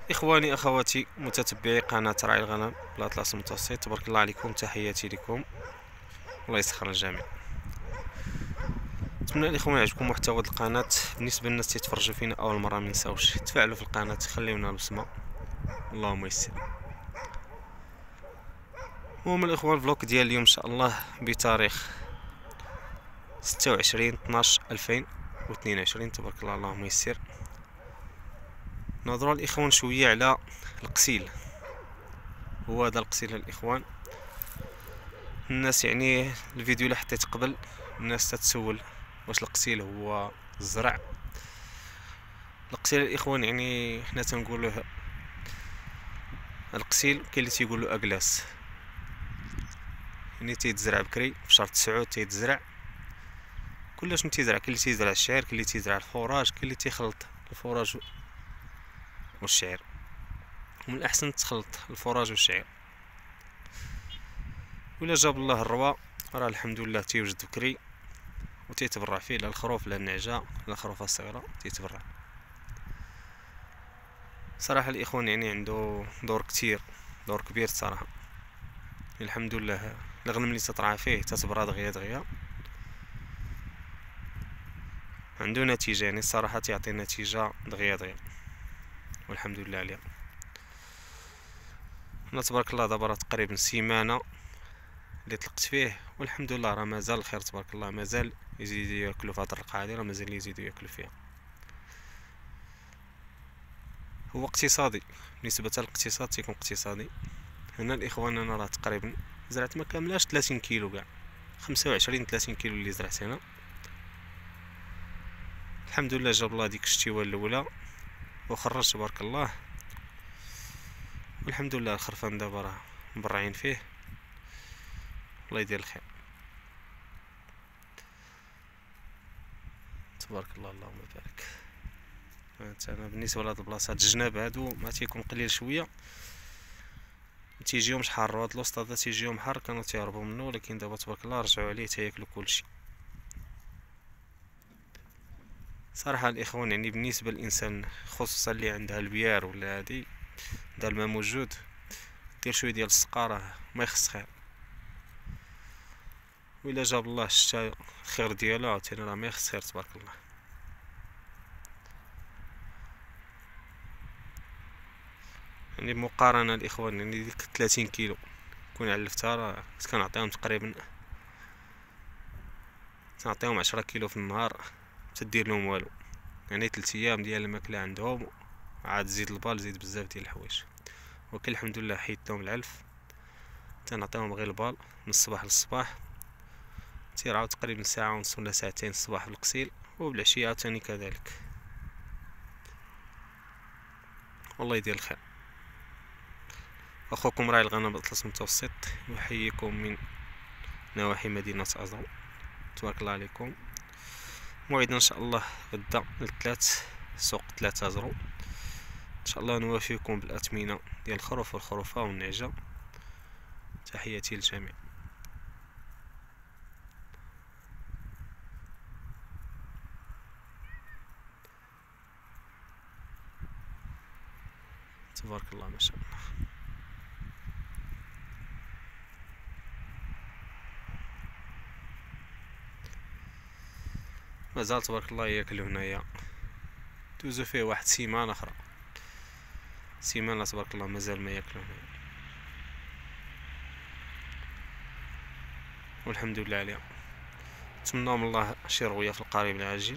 إخواني أخواتي متتبعي قناة راعي الغنم بالأطلس المتوسط، تبارك الله عليكم، تحياتي لكم، الله يسخر الجميع. نتمنى الإخوان يعجبكم محتوى القناة. بالنسبة للناس تيتفرجوا فينا أول مرة منساوش تفاعلوا في القناة، خليونا البصمة، اللهم يسر. المهم الإخوان، الفلوق ديال اليوم إن شاء الله بتاريخ 26/2022، تبارك الله اللهم يسر. نهضروا الإخوان شوية على القسيل. هو هذا القسيل الإخوان، الناس يعني الفيديو اللي حطيت قبل الناس تتسول واش القسيل هو الزرع. القسيل الاخوان يعني حنا تنقولوه القسيل، كاين اللي تيقولوا اكلاس، يعني تيتزرع بكري في شهر 9 تيتزرع. كلش من تيزرع، كاين اللي تيزرع الشعير، كاين اللي تيزرع الفراج، كاين اللي تيخلط الفراج والشعير. ومن الاحسن تخلط الفراج والشعير، ولا جاب الله الروا راه الحمد لله تيوجد بكري وتيتبرع فيه لا الخروف لا النعجه لا الخروفه الصغيره تيتبرع. صراحه الاخوان يعني عنده دور كتير، دور كبير صراحه. الحمد لله الغنم اللي تطرع فيه تتبرى دغيا دغيا، عنده نتيجه، يعني الصراحه تيعطي نتيجه دغيا دغيا، والحمد لله عليها. انا تبارك الله دابا راه تقريبا سيمانه اللي طلقت فيه، والحمد لله راه مازال الخير تبارك الله، مازال يزيدوا ياكلوا في هاد الرقعه هادي، راه مازال يزيدوا ياكلوا فيها. هو اقتصادي، بالنسبه للاقتصاد تيكون اقتصادي. هنا الاخوان انا راه تقريبا زرعت ما كاملاش 30 كيلو كاع، 25 30 كيلو اللي زرعت هنا. الحمد لله جاب الله ديك الشتيوه الاولى وخرج تبارك الله، والحمد لله الخرفان دابا راه مبرعين فيه، الله يدير الخير تبارك الله اللهم بارك. انا بالنسبه لهاد البلاصه هاد الجناب هادو ما تيكون قليل شويه، تيجيهمش حار، هاد الوسط هذا تيجيهم حار كانوا تيهربوا منه، ولكن دابا تبارك الله رجعوا عليه تياكلوا كلشي. صراحه الاخوان يعني بالنسبه للانسان خصوصا اللي عندها البيار ولا هادي دا الماء موجود، دير شويه ديال السقاره ما يخص خير، وإلا جاب الله الشتا الخير ديالو عاوتاني راه ما يخص خير تبارك الله. يعني مقارنة الإخوان يعني ديك 30 كيلو كون علفتها راه كنعطيهم تقريبا، تنعطيهم 10 كيلو في النهار متدير لهم والو، يعني 3 أيام ديال الماكلة عندهم، عاد زيد البال زيد بزاف ديال الحوايج. ولكن الحمد لله حيدت لهم العلف، تنعطيهم غير البال من الصباح للصباح، تيرعاو تقريبا ساعة ونص ولا ساعتين الصباح بالقصيل، وبالعشية عاوتاني كذلك، والله يدير الخير. اخوكم راعي الغنم بالاطلس المتوسط يحييكم من نواحي مدينة ازرو، تبارك الله عليكم. موعدنا ان شاء الله غدا الثلاث، سوق 3 ازرو، ان شاء الله نوافيكم بالاثمنة ديال الخروف والخروفة والنعجة. تحياتي للجميع. تبارك الله ما شاء الله. مازال تبارك الله ياكلوا هنايا، دوزو فيه واحد سيمانة اخرى، سيمانة تبارك الله مازال ما ياكلوا هنايا، والحمد لله عليها. نتمنى من الله شي رؤية في القريب العاجل،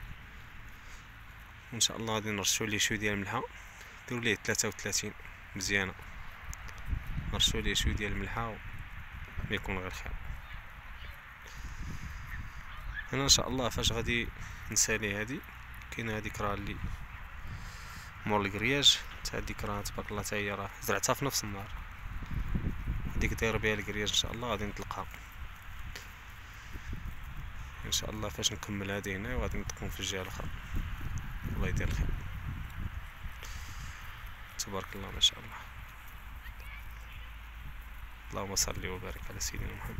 وان شاء الله غادي نرشو ليه شويه ديال الملحه، نديرو ليه 33 مزيانه، نرشو ليه شويه ديال الملحه ما يكون غير خير. انا ان شاء الله فاش غادي نسالي هادي، كاينه هاديك راه اللي مور الكرياج تاع ديك راه تبارك الله حتى هي راه زرعتها في نفس النهار، هاديك داير بها الكرياج ان شاء الله غادي نطلقها ان شاء الله فاش نكمل هادي هنا، وغادي نطلقهم في الجهه الاخرى، الله يدير الخير تبارك الله ما شاء الله. اللهم صل وبارك على سيدنا محمد.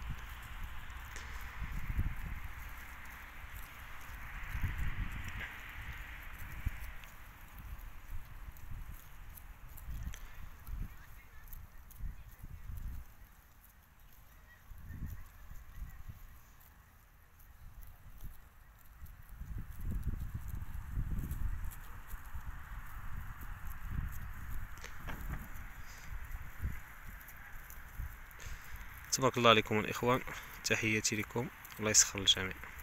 تبارك الله عليكم الاخوان، تحياتي لكم، الله يسخر الجميع.